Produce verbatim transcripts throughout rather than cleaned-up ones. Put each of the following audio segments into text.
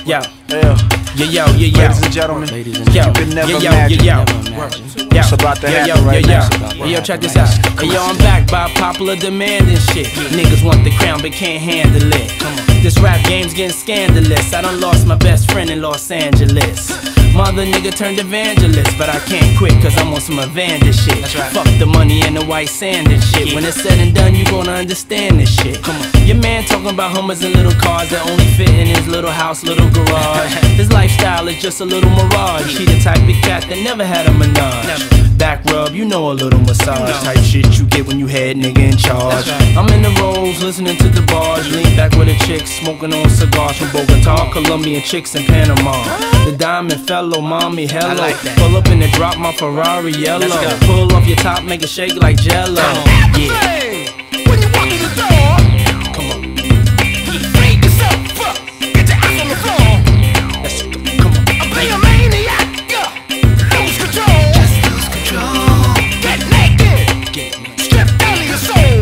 Yo, Yeah. yo, yo, yo, yo. Ladies and gentlemen, Ladies and you gentlemen. can never yo, yo, imagine. yo, yo. Yo, It's about to yo, happen yo, right yo, now. yo. Yo, check this out. Hey, yo, I'm back by popular demand and shit. Niggas want the crown but can't handle it. Come on. This rap game's getting scandalous. I done lost my best friend in Los Angeles. Mother nigga turned evangelist, but I can't quit cause I'm on some Evander shit. Right. Fuck the money and the white sand and shit. Yeah. When it's said and done, you gonna understand this shit. Come on. Your man talking about Hummers and little cars that only fit in his little house, little garage. His lifestyle is just a little mirage. He the type of cat that never had a menage. Never. Back rub, you know, a little massage. No. Type shit you get when you head nigga in charge. Right. I'm in the rolls, listening to the bars. Lean back with a chick, smoking on cigars from Bogota, Colombian chicks in Panama. The diamond fellow, mommy, hello. Like pull up in the drop, my Ferrari yellow. Pull off your top, make it shake like Jello. Yeah. When you walk in the door, Come on. bring yourself up, get your ass on the floor. Let's go. Come on. I'm playing a maniac, yeah. Lose control, just lose control. Get naked, Get me. strip down to your soul.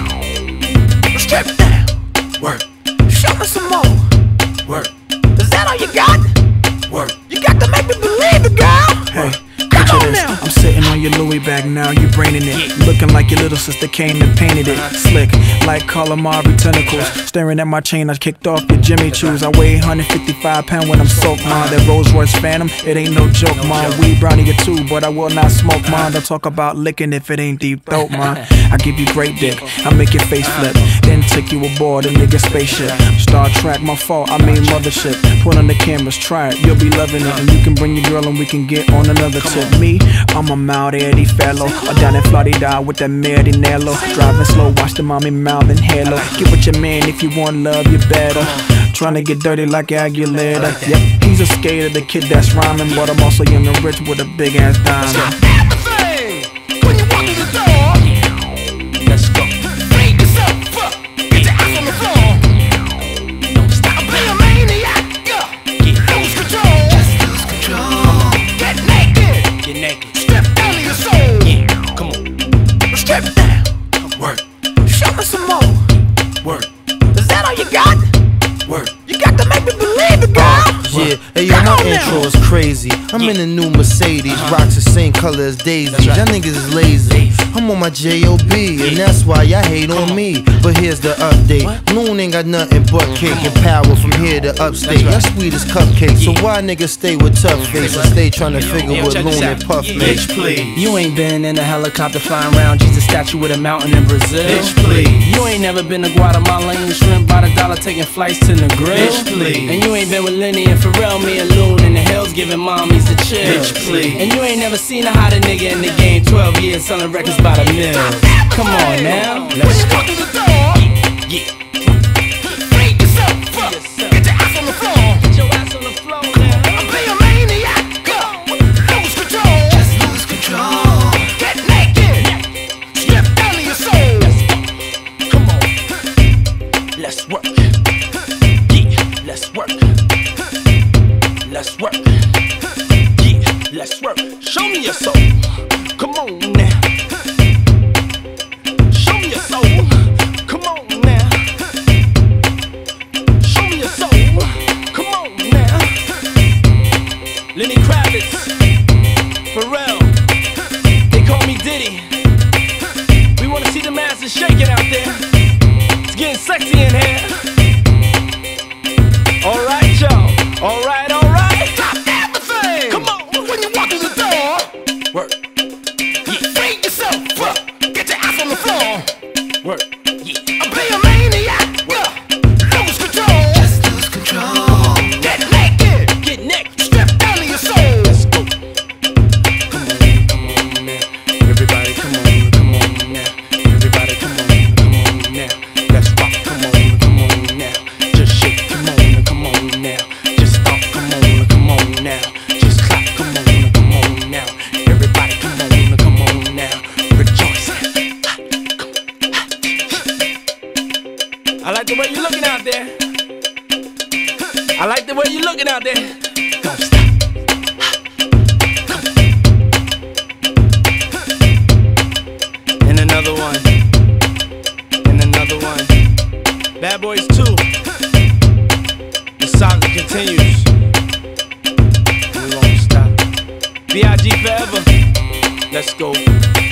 Strip down, Work, show me some more. work, Is that all you got? work. You got to make me believe it, girl. Hey, Come picture on this. now. I'm sitting on your Louis bag now, you braining it. Looking like your little sister came and painted it. Slick, like calamari tentacles. Staring at my chain, I kicked off your Jimmy Choos. I weigh one hundred fifty-five pounds when I'm soaked, man. That Rolls Royce Phantom, it ain't no joke, man. Weed brownie or two, but I will not smoke, man. Don't talk about licking if it ain't deep throat, man. I give you great dick, I make your face flip. Then take you aboard a nigga spaceship. Star Trek, my fault, I mean mothership. Put on the cameras, try it, you'll be loving it. And you can bring your girl and we can get on another tip. Me, I'm a mild Eddie fellow. I down in Florida with that Marinello. Driving slow, watch the mommy mouth and halo. Get with your man if you want love, you better. Trying to get dirty like Aguilera. Yep, he's a skater, the kid that's rhyming. But I'm also young and rich with a big ass diamond. Everything when you walk in the door. Let's go. Bring yourself up, get your ass on the floor. Don't stop. I'm playing a maniac, yeah. Lose control, just lose control. Get naked, Get naked. strip down to your soul. Yeah. Come on. Strip down, Work, show me some more. work, Is that all you got? work. You got to make me believe it, girl. Yeah, hey, yo, Come my on now. intro is crazy. I'm in a new Mercedes, rocks the same color as Daisy. right. Y'all niggas is lazy. I'm on my J O B, and that's why y'all hate on me. But here's the update: Loon ain't got nothing but cake and power from here to upstate. Y'all sweet as cupcakes, so why niggas stay with tough face and stay trying to figure Yo, what check this Loon out. and Puff Bitch, make? please. You ain't been in a helicopter flying around Jesus statue with a mountain in Brazil. Bitch, please. You ain't never been to Guatemala eating shrimp by the dollar taking flights to the grill. Bitch, please. And you ain't been with Lenny and Pharrell, me and Loon in the hills giving mommies the chill. Bitch, please. And you ain't never seen a hotter nigga in the game. twelve years selling records by the mill. Come on now. When Let's you go. walk in the door, Yeah. bring yourself up, get your ass on the floor. Get your ass on the floor now. I'm playing a maniac, yeah. Lose control, just lose control. Get naked, strip down to your soul. Come on. Let's work. Yeah. Let's work. Let's work. Yeah. Let's work. Show me your soul. Come on now. Show me your soul. Come on now. Show me your soul. Come on now. Lenny Kravitz, Pharrell, they call me Diddy. We wanna see the masses shaking out there. It's getting sexy in here. Alright, y'all. Alright, alright. Stop everything. Come on. When you walk in the door, Work, bring yourself up, get your ass on the floor. work. Yeah. I'm playing a maniac, yeah. Lose control, just lose control. Get naked, Get next. strip down to your soul. Let's go. Come on, come on now. Everybody, come on, come on now. Everybody, come on, come on now. Let's rock. Come on, come on now. Just shake. Come on, come on now. Just stop. Come on, come on now. Just clap. Come on, come on now. Everybody, come on, come on now. Rejoice. I like the way you're looking out there. I like the way you're looking out there. Don't stop. And another one. And another one. Bad Boys two. The saga continues. We won't stop. B I G forever. Let's go.